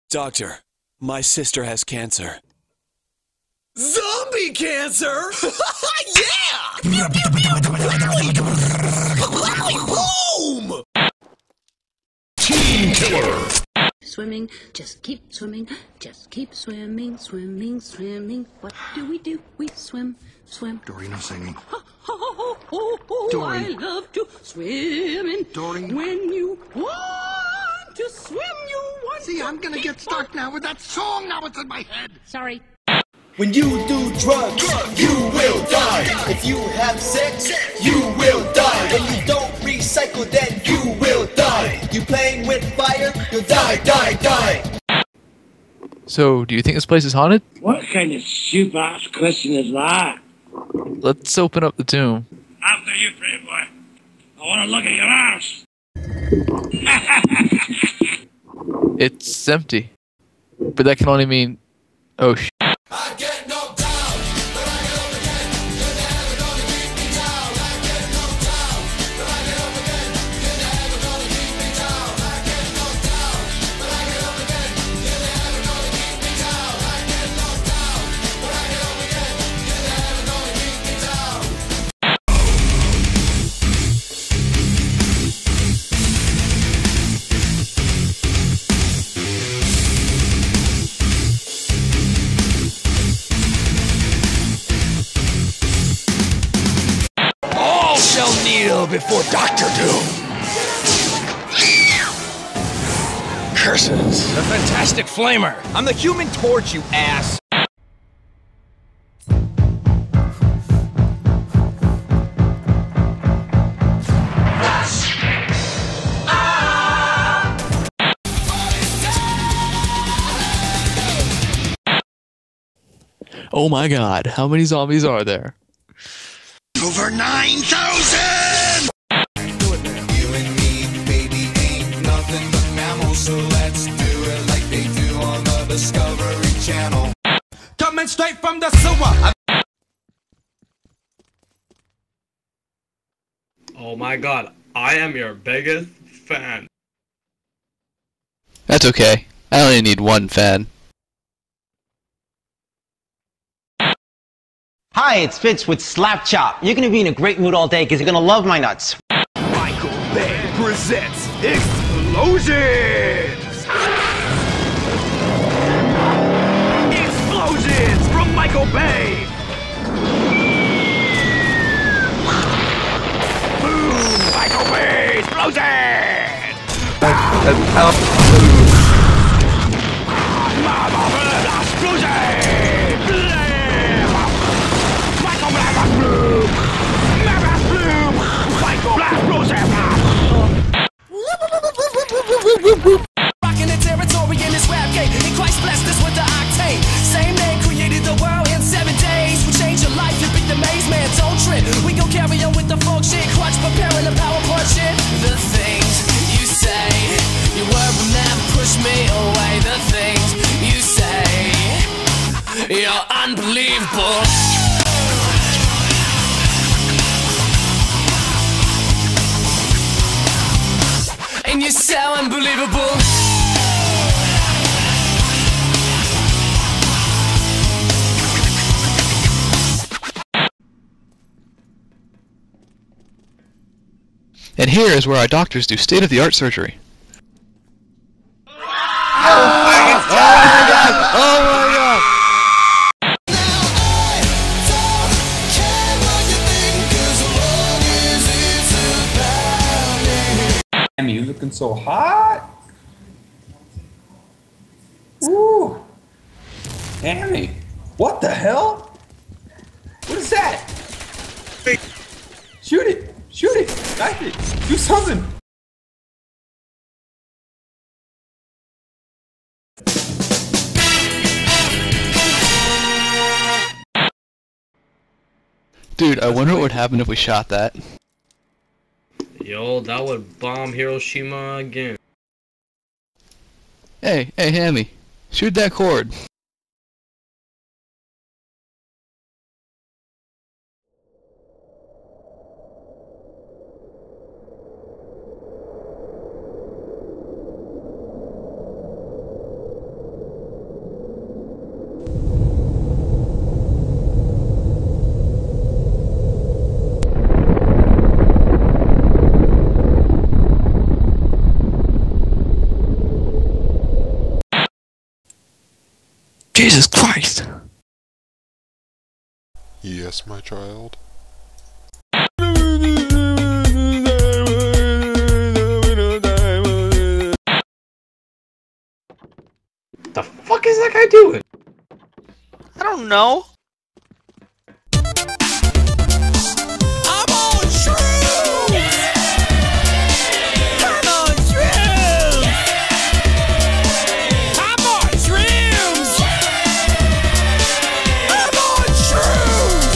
Doctor, my sister has cancer. Zombie cancer? Yeah! Boom! Team killer. Swimming, just keep swimming, just keep swimming, swimming, swimming. What do? We swim, swim. Dory, no singing. Dory. I love to swim in. Dory. When you want to swim, you want See, to I'm gonna get stuck now with that song. Now it's in my head. Sorry. When you do drugs, you will die. If you have sex, you will die. When you don't recycle, then you will die. You playing with fire, you'll die. So, do you think this place is haunted? What kind of stupid-ass question is that? Let's open up the tomb. After you, pretty boy. I want to look at your ass. It's empty. But that can only mean... Oh, sh**. I get knocked down, but I get up again. You're never gonna keep me down. I get knocked down, but I get up again. You're never gonna keep me down. I get knocked down, but I get up again. You're never gonna keep me down. I get knocked down, but I get up again. You're never gonna keep me down. Shell needle before Doctor Doom. Curses. The Fantastic Flamer. I'm the Human Torch, you ass. Oh my god, how many zombies are there? Over 9,000! You and me, baby, ain't nothing but mammals, so let's do it like they do on the Discovery Channel. Coming straight from the sewer. Oh my god, I am your biggest fan. That's okay. I only need one fan. Hi, it's Fitz with Slap Chop. You're gonna be in a great mood all day because you're gonna love my nuts. Michael Bay presents Explosions! Explosions from Michael Bay! Boom! Michael Bay Explosions! Rocking the territory in this rap game, and Christ blessed us with the octane. Same name created the world in 7 days. We change your life, you pick the maze, man, don't trip. We gon' carry on with the folk shit, crutch preparing the PowerPoint shit. The things you say, your word will never push me away. The things you say, you're unbelievable. And you're so unbelievable. And here is where our doctors do state-of-the-art surgery. You looking so hot? Ooh. Annie, what the hell? What is that? Shoot it! Shoot it! Knife it! Do something! Dude, I wonder what would happen if we shot that. Yo, that would bomb Hiroshima again. Hey, Hammy, shoot that cord. Jesus Christ. Yes, my child. The fuck is that guy doing? I don't know. I'm on shrooms! I'm on shrooms! I'm on shrooms! I'm on shrooms!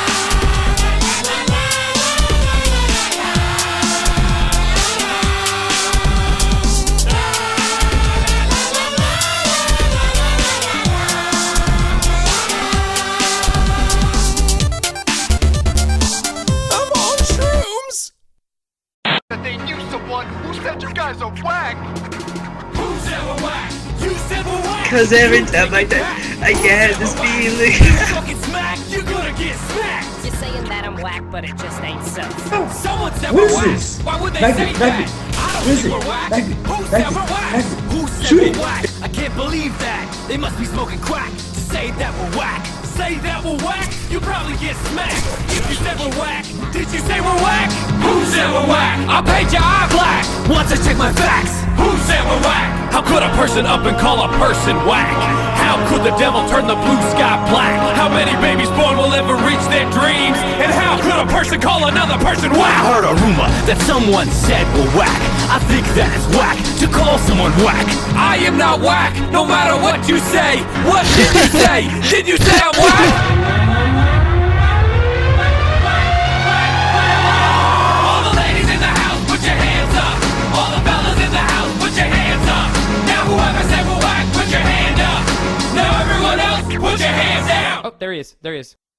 I'm on shrooms! That they knew someone who said you guys are whack. Who said we're whack? You said we're whack! Cause every time I get this feeling. Fucking smack, you're gonna get smacked! You're saying that I'm whack, but it just ain't so. Someone said What we're is whack! this? Why would they Maggie, say Maggie. that? I don't What is think it? we're whack! Maggie, Who said Maggie, we're whack? Maggie. Who said Shoot we're it. whack? I can't believe that! They must be smoking crack to say that we're whack! Say that we're whack? You probably get smacked! If you said we're whack, did you say we're whack? Who said we're whack? I paint your eye black! Once I check my facts! Who said we're whack? How could a person up and call a person whack? How could the devil turn the blue sky black? How many babies born will ever reach their dreams? And how could a person call another person whack? I heard a rumor that someone said we're whack. I think that it's whack to call someone whack. I am not whack, no matter what you say. What did you say? Did you say I'm whack? All the ladies in the house, put your hands up. All the fellas in the house, put your hands up. Now whoever said we're whack, put your hand up. Now everyone else, put your hands down. Oh, there he is. There he is.